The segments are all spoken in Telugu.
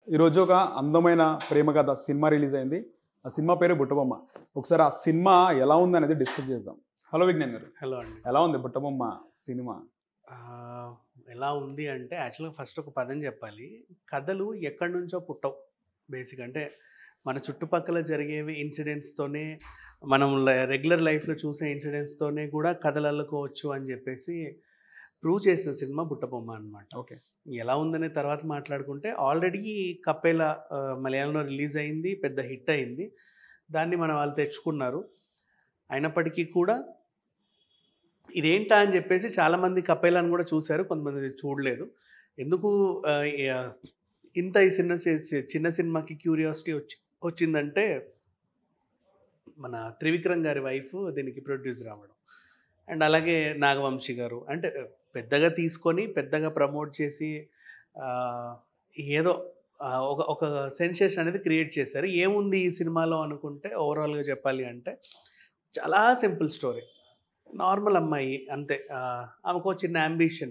ఈరోజు ఒక అందమైన ప్రేమ కథ సినిమా రిలీజ్ అయింది. ఆ సినిమా పేరు బుట్ట బొమ్మ. ఒకసారి ఆ సినిమా ఎలా ఉంది అనేది డిస్కస్ చేద్దాం. హలో విజ్ఞాన్ గారు, హలో అండి. ఎలా ఉంది బుట్ట బొమ్మ సినిమా? ఎలా ఉంది అంటే యాక్చువల్గా ఫస్ట్ ఒక పదం చెప్పాలి. కథలు ఎక్కడి నుంచో పుట్టవు. బేసిక్ అంటే మన చుట్టుపక్కల జరిగేవి ఇన్సిడెంట్స్తోనే, మనం రెగ్యులర్ లైఫ్లో చూసే ఇన్సిడెంట్స్తోనే కూడా కథలు అల్లుకోవచ్చు అని చెప్పేసి ప్రూవ్ చేసిన సినిమా బుట్ట బొమ్మ అనమాట. ఓకే, ఎలా ఉందనే తర్వాత మాట్లాడుకుంటే, ఆల్రెడీ కప్పేలా మలయాళంలో రిలీజ్ అయింది, పెద్ద హిట్ అయింది. దాన్ని మన వాళ్ళు తెచ్చుకున్నారు. అయినప్పటికీ కూడా ఇదేంటా అని చెప్పేసి చాలామంది కప్పేలాని కూడా చూశారు, కొంతమంది చూడలేదు. ఎందుకు ఇంత ఈ చిన్న సినిమాకి క్యూరియాసిటీ వచ్చిందంటే, మన త్రివిక్రమ్ గారి వైఫ్ దీనికి ప్రొడ్యూసర్ అవ్వడం, అండ్ అలాగే నాగవంశీ గారు అంటే పెద్దగా తీసుకొని పెద్దగా ప్రమోట్ చేసి ఏదో ఒక ఒక సెన్సేషన్ అనేది క్రియేట్ చేశారు. ఏముంది ఈ సినిమాలో అనుకుంటే, ఓవరాల్గా చెప్పాలి అంటే చాలా సింపుల్ స్టోరీ. నార్మల్ అమ్మాయి అంతే. ఆమెకు చిన్న అంబిషన్,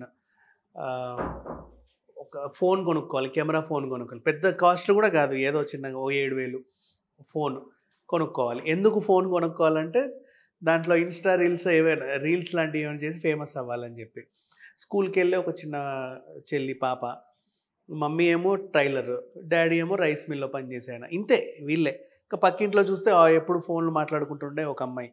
ఒక ఫోన్ కొనుక్కోవాలి, కెమెరా ఫోన్ కొనుక్కోవాలి. పెద్ద కాస్ట్ కూడా కాదు, ఏదో చిన్నగా 7,000 ఫోన్ కొనుక్కోవాలి. ఎందుకు ఫోన్ కొనుక్కోవాలంటే, దాంట్లో ఇన్స్టా రీల్స్ ఏవైనా రీల్స్ లాంటివి ఏమైనా చేసి ఫేమస్ అవ్వాలని చెప్పి. స్కూల్కి వెళ్ళి ఒక చిన్న చెల్లి పాప, మమ్మీ ఏమో టైలర్, డాడీ ఏమో రైస్ మిల్లో పనిచేసాయన. ఇంతే వీళ్ళే. ఇంకా పక్కింట్లో చూస్తే ఎప్పుడు ఫోన్లు మాట్లాడుకుంటుండే ఒక అమ్మాయి.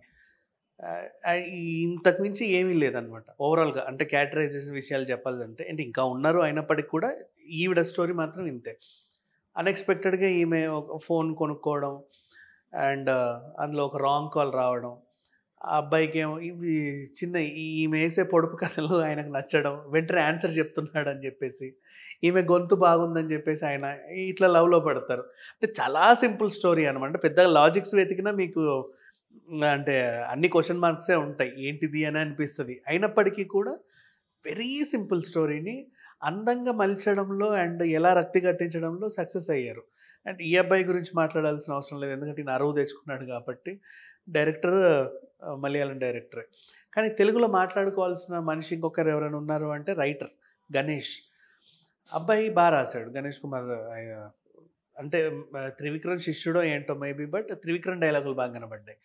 ఇంతకు మించి ఏమీ లేదనమాట ఓవరాల్గా. అంటే క్యారెక్టరైజేషన్ విషయాలు చెప్పాలంటే, అంటే ఇంకా ఉన్నారు, అయినప్పటికీ కూడా ఈవిడ స్టోరీ మాత్రం ఇంతే. అన్ఎక్స్పెక్టెడ్గా ఈమె ఒక ఫోన్ కొనుక్కోవడం, అండ్ అందులో ఒక రాంగ్ కాల్ రావడం, ఆ అబ్బాయికి ఏమో ఇవి చిన్న ఈమె వేసే పొడుపు కథలు ఆయనకు నచ్చడం, వెంటనే ఆన్సర్ చెప్తున్నాడు అని చెప్పేసి, ఈమె గొంతు బాగుందని చెప్పేసి ఆయన ఇట్లా లవ్లో పడతారు. అంటే చాలా సింపుల్ స్టోరీ అనమాట. అంటే పెద్దగా లాజిక్స్ వెతికినా మీకు అంటే అన్ని క్వశ్చన్ మార్క్సే ఉంటాయి, ఏంటిది అని అనిపిస్తుంది. అయినప్పటికీ కూడా వెరీ సింపుల్ స్టోరీని అందంగా మలచడంలో అండ్ ఎలా రక్తి కట్టించడంలో సక్సెస్ అయ్యారు. అండ్ ఈ అబ్బాయి గురించి మాట్లాడాల్సిన అవసరం లేదు, ఎందుకంటే ఈయన అరువు తెచ్చుకున్నాడు కాబట్టి. డైరెక్టర్ మలయాళం డైరెక్టరే. కానీ తెలుగులో మాట్లాడుకోవాల్సిన మనిషి ఇంకొకరు ఎవరైనా ఉన్నారు అంటే రైటర్ గణేష్. అబ్బాయి బాగా రాశాడు, గణేష్ కుమార్. అంటే త్రివిక్రమ్ శిష్యుడో ఏంటో మేబీ, బట్ త్రివిక్రమ్ డైలాగులు బాగా కనబడ్డాయి.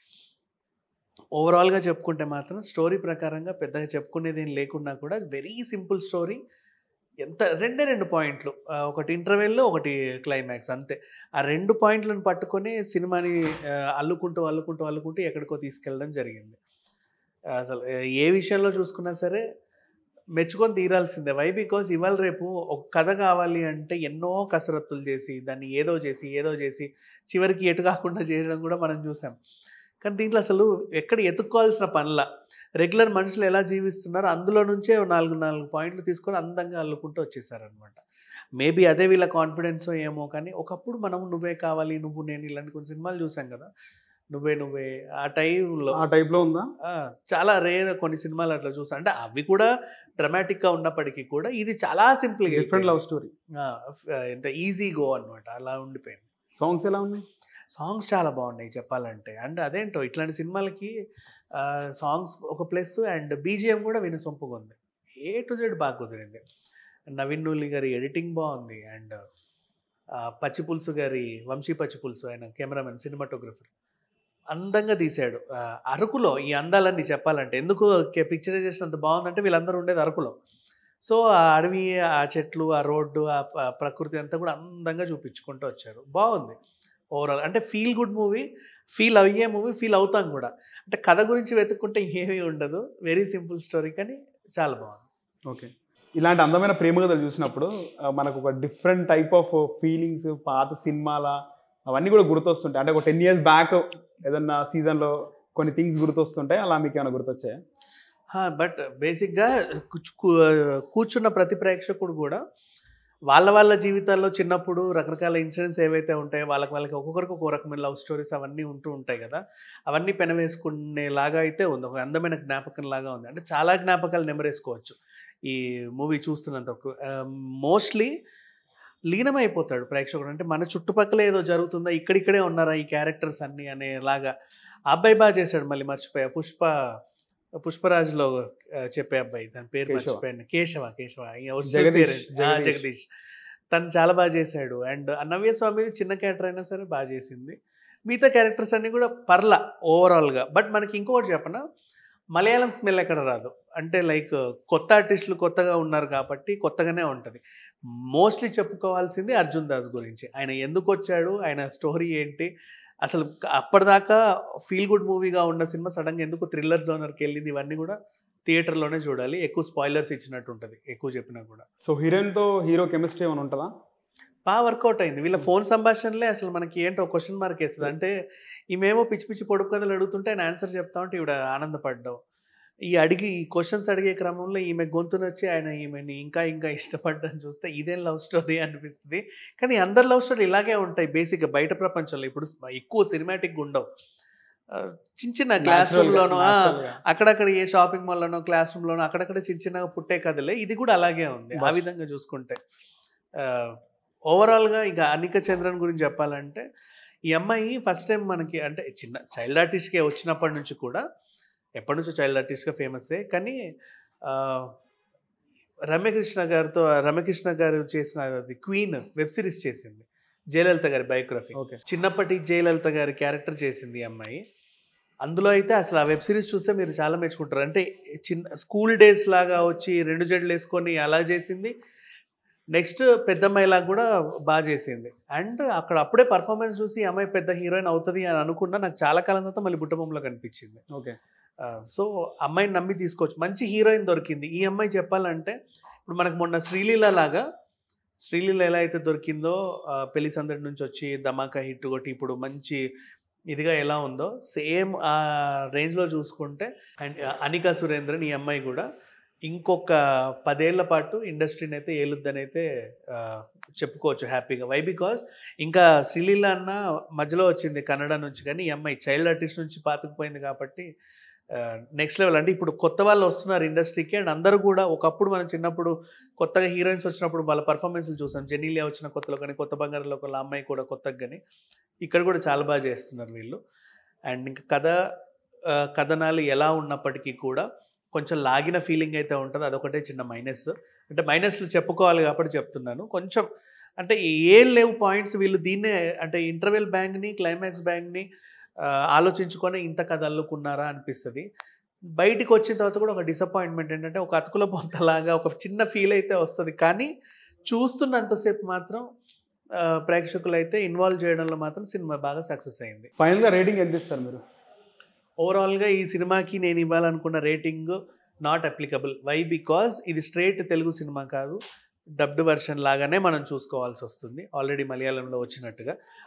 ఓవరాల్గా చెప్పుకుంటే మాత్రం స్టోరీ ప్రకారంగా పెద్దగా చెప్పుకునేది ఏం లేకున్నా కూడా వెరీ సింపుల్ స్టోరీ. ఎంత రెండు పాయింట్లు, ఒకటి ఇంటర్వెల్లో, ఒకటి క్లైమాక్స్, అంతే. ఆ 2 పాయింట్లను పట్టుకొని సినిమాని అల్లుకుంటూ అల్లుకుంటూ అల్లుకుంటూ ఎక్కడికో తీసుకెళ్ళడం జరిగింది. అసలు ఏ విషయంలో చూసుకున్నా సరే మెచ్చుకొని తీరాల్సిందే. వై? బికాజ్ ఇవాళ రేపు ఒక కథ కావాలి అంటే ఎన్నో కసరత్తులు చేసి, దాన్ని ఏదో చేసి చివరికి ఎటు కాకుండా చేయడం కూడా మనం చూసాం. కానీ దీంట్లో అసలు ఎక్కడ ఎత్తుక్కోవాల్సిన పనుల, రెగ్యులర్ మనుషులు ఎలా జీవిస్తున్నారో అందులో నుంచే 4 పాయింట్లు తీసుకొని అందంగా అల్లుకుంటూ వచ్చేసారనమాట. మేబీ అదే వీళ్ళ కాన్ఫిడెన్సో ఏమో, కానీ ఒకప్పుడు మనం నువ్వే కావాలి, నువ్వు నేను ఇలాంటి కొన్ని సినిమాలు చూసాం కదా, నువ్వే ఆ టైప్లో ఉందా? చాలా రేర్ కొన్ని సినిమాలు అట్లా చూసాం. అంటే అవి కూడా డ్రమాటిక్గా ఉన్నప్పటికీ కూడా ఇది చాలా సింపుల్గా, డిఫరెంట్ లవ్ స్టోరీ, ఎంత ఈజీ గో అనమాట, అలా ఉండిపోయింది. సాంగ్స్ ఎలా ఉన్నాయి? సాంగ్స్ చాలా బాగున్నాయి చెప్పాలంటే. అండ్ అదేంటో ఇట్లాంటి సినిమాలకి సాంగ్స్ ఒక ప్లస్, అండ్ బీజిఎం కూడా వినసొంపుగా ఉంది. A to Z బాగా కుదిరింది. నవీన్ నూలి గారి ఎడిటింగ్ బాగుంది, అండ్ పచ్చిపులుసు గారి, వంశీ పచ్చిపులుసు, ఆయన కెమెరామెన్, సినిమాటోగ్రఫర్ అందంగా తీశాడు. అరకులో ఈ అందాలన్నీ చెప్పాలంటే, ఎందుకు పిక్చరైజేషన్ అంత బాగుందంటే వీళ్ళందరూ ఉండేది అరకులో. సో ఆ అడవి, ఆ చెట్లు, ఆ రోడ్డు, ఆ ప్రకృతి అంతా కూడా అందంగా చూపించుకుంటూ వచ్చారు. బాగుంది ఓవరాల్. అంటే ఫీల్ గుడ్ మూవీ, ఫీల్ అయ్యే మూవీ, ఫీల్ అవుతాం కూడా. అంటే కథ గురించి వెతుక్కుంటే ఏమీ ఉండదు, వెరీ సింపుల్ స్టోరీ, కానీ చాలా బాగుంది. ఓకే, ఇలాంటి అందమైన ప్రేమ కథలు చూసినప్పుడు మనకు ఒక డిఫరెంట్ టైప్ ఆఫ్ ఫీలింగ్స్, పాత సినిమాల అవన్నీ కూడా గుర్తొస్తుంటాయి. అంటే ఒక 10 years బ్యాక్ ఏదన్నా సీజన్లో కొన్ని థింగ్స్ గుర్తొస్తుంటాయి, అలా మీకు ఏమైనా గుర్తొచ్చాయా? బట్ బేసిక్గా కూర్చున్న ప్రతి ప్రేక్షకుడు కూడా వాళ్ళ జీవితాల్లో చిన్నప్పుడు రకరకాల ఇన్సిడెంట్స్ ఏవైతే ఉంటాయో వాళ్ళకి ఒక్కొక్కరికి ఒక్కొక్క రకమైన లవ్ స్టోరీస్ అవన్నీ ఉంటూ ఉంటాయి కదా, అవన్నీ పెనవేసుకునేలాగా అయితే ఉంది. ఒక అందమైన జ్ఞాపకం లాగా ఉంది. అంటే చాలా జ్ఞాపకాలు నెమరేసుకోవచ్చు ఈ మూవీ చూస్తున్నంత. మోస్ట్లీ లీనమైపోతాడు ప్రేక్షకుడు. అంటే మన చుట్టుపక్కల ఏదో జరుగుతుందా, ఇక్కడిక్కడే ఉన్నారా ఈ క్యారెక్టర్స్ అన్నీ అనేలాగా. ఆ అబ్బాయి బాగా చేశాడు. మళ్ళీ మర్చిపోయా, పుష్పరాజ్లో చెప్పే అబ్బాయి, దాని పేరు మర్చిపోయాను. కేశవ, జగదీష్. తను చాలా బాగా చేశాడు. అండ్ నవ్య స్వామి చిన్న క్యారెక్టర్ అయినా సరే బాగా చేసింది. మిగతా క్యారెక్టర్స్ అన్నీ కూడా పర్లా ఓవరాల్గా. బట్ మనకి ఇంకొకటి చెప్పనా, మలయాళం స్మెల్ ఎక్కడ రాదు. అంటే లైక్ కొత్త ఆర్టిస్టులు కొత్తగా ఉన్నారు కాబట్టి కొత్తగానే ఉంటుంది. మోస్ట్లీ చెప్పుకోవాల్సింది అర్జున్ దాస్ గురించి. ఆయన ఎందుకు వచ్చాడు, ఆయన స్టోరీ ఏంటి, అసలు అప్పటిదాకా ఫీల్ గుడ్ మూవీగా ఉన్న సినిమా సడన్గా ఎందుకు థ్రిల్లర్ జోనర్కి వెళ్ళింది, ఇవన్నీ కూడా థియేటర్లోనే చూడాలి. ఎక్కువ స్పాయిలర్స్ ఇచ్చినట్టు ఉంటుంది ఎక్కువ చెప్పినా కూడా. సో హీరోయిన్తో హీరో కెమిస్ట్రీ ఏమైనా ఉంటుందా? బాగా వర్కౌట్ అయింది. వీళ్ళ ఫోన్ సంభాషణలే అసలు మనకి ఏంటో క్వశ్చన్ మార్క్ వేస్తుంది. అంటే ఈమెమో పిచ్చి పిచ్చి పొడుపు కథలు అడుగుతుంటే ఆయన ఆన్సర్ చెప్తా ఉంటే ఈవిడ ఆనందపడ్డాం. ఈ క్వశ్చన్స్ అడిగే క్రమంలో ఈమె గొంతునొచ్చి ఆయన ఈమెని ఇంకా ఇంకా ఇష్టపడ్డం చూస్తే ఇదేం లవ్ స్టోరీ అనిపిస్తుంది. కానీ అందరి లవ్ స్టోరీ ఇలాగే ఉంటాయి బేసిక్గా బయట ప్రపంచంలో. ఇప్పుడు ఎక్కువ సినిమాటిక్గా ఉండవు. చిన్న చిన్న క్లాస్ రూమ్లోనో, అక్కడక్కడ ఏ షాపింగ్ మాల్లోనో, క్లాస్ రూమ్లోనో అక్కడక్కడ చిన్న చిన్నగా పుట్టే కథలే. ఇది కూడా అలాగే ఉంది ఆ విధంగా చూసుకుంటే. ఓవరాల్గా ఇక అనిక చంద్రన్ గురించి చెప్పాలంటే, ఈ అమ్మాయి ఫస్ట్ టైం మనకి అంటే చిన్న చైల్డ్ ఆర్టిస్ట్గా వచ్చినప్పటి నుంచి కూడా, ఎప్పటి నుంచో చైల్డ్ ఆర్టిస్ట్గా ఫేమసే. కానీ రమ్యకృష్ణ గారు చేసిన క్వీన్ వెబ్ సిరీస్ చేసింది, జయలలిత గారి బయోగ్రఫీ. చిన్నప్పటి జయలలిత గారి క్యారెక్టర్ చేసింది ఈ అమ్మాయి. అందులో అయితే అసలు ఆ వెబ్ సిరీస్ చూస్తే మీరు చాలా మెచ్చుకుంటారు. అంటే చిన్న స్కూల్ డేస్ లాగా వచ్చి 2 జడలు వేసుకొని అలా చేసింది. నెక్స్ట్ పెద్దమ్మాయిలాగా కూడా బాగా చేసింది. అండ్ అప్పుడే పర్ఫార్మెన్స్ చూసి ఈ అమ్మాయి పెద్ద హీరోయిన్ అవుతుంది అని అనుకున్నా. నాకు చాలా కాలం తర్వాత మళ్ళీ బుట్ట బొమ్మలో కనిపించింది. ఓకే. సో అమ్మాయిని నమ్మి తీసుకోవచ్చు. మంచి హీరోయిన్ దొరికింది. ఈ అమ్మాయి చెప్పాలంటే ఇప్పుడు మనకు మొన్న శ్రీలీల ఎలా అయితే దొరికిందో, పెళ్లి సందడి నుంచి వచ్చి ధమాకా హిట్ కొట్టి ఇప్పుడు మంచి ఇదిగా ఎలా ఉందో, సేమ్ ఆ రేంజ్లో చూసుకుంటే అండ్ అనికా సురేంద్రన్ ఈ అమ్మాయి కూడా ఇంకొక 10 ఏళ్ల పాటు ఇండస్ట్రీని అయితే ఏలుద్దని అయితే చెప్పుకోవచ్చు హ్యాపీగా. వై బికాజ్ ఇంకా శ్రీలీల అన్న మధ్యలో వచ్చింది కన్నడ నుంచి, కానీ ఈ అమ్మాయి చైల్డ్ ఆర్టిస్ట్ నుంచి పాతుకుపోయింది కాబట్టి నెక్స్ట్ లెవెల్. అంటే ఇప్పుడు కొత్త వాళ్ళు వస్తున్నారు ఇండస్ట్రీకి. అండ్ అందరూ కూడా ఒకప్పుడు మనం చిన్నప్పుడు కొత్తగా హీరోయిన్స్ వచ్చినప్పుడు వాళ్ళ పర్ఫార్మెన్స్లు చూసాం. జెనీలియా వచ్చిన కొత్తలో కానీ, కొత్త బంగారంలో ఒక అమ్మాయి కూడా కొత్తగా, కానీ ఇక్కడ కూడా చాలా బాగా చేస్తున్నారు వీళ్ళు. అండ్ ఇంకా కథనాలు ఎలా ఉన్నప్పటికీ కూడా కొంచెం లాగిన ఫీలింగ్ అయితే ఉంటుంది. అదొకటే చిన్న మైనస్. అంటే మైనస్లు చెప్పుకోవాలి కాబట్టి చెప్తున్నాను. కొంచెం అంటే ఏం లేవు పాయింట్స్, వీళ్ళు దీన్నే అంటే ఇంటర్వెల్ బ్యాంగ్ని, క్లైమాక్స్ బ్యాంగ్ని ఆలోచించుకొని ఇంత కథ అల్లుకున్నారా అనిపిస్తుంది. బయటికి వచ్చిన తర్వాత కూడా ఒక డిసప్పాయింట్మెంట్ ఏంటంటే, ఒక అతుకుల పొంతలాగా ఒక చిన్న ఫీల్ అయితే వస్తుంది. కానీ చూస్తున్నంతసేపు మాత్రం ప్రేక్షకులు అయితే ఇన్వాల్వ్ చేయడంలో మాత్రం సినిమా బాగా సక్సెస్ అయింది. ఫైనల్గా రేటింగ్ ఎంత ఇస్తారు మీరు? ఓవరాల్గా ఈ సినిమాకి నేను ఇవ్వాలనుకున్న rating not applicable. Why because ఇది స్ట్రేట్ తెలుగు సినిమా కాదు, డబ్డ్ వెర్షన్ లాగానే మనం చూసుకోవాల్సి వస్తుంది, ఆల్రెడీ మలయాళంలో వచ్చినట్టుగా.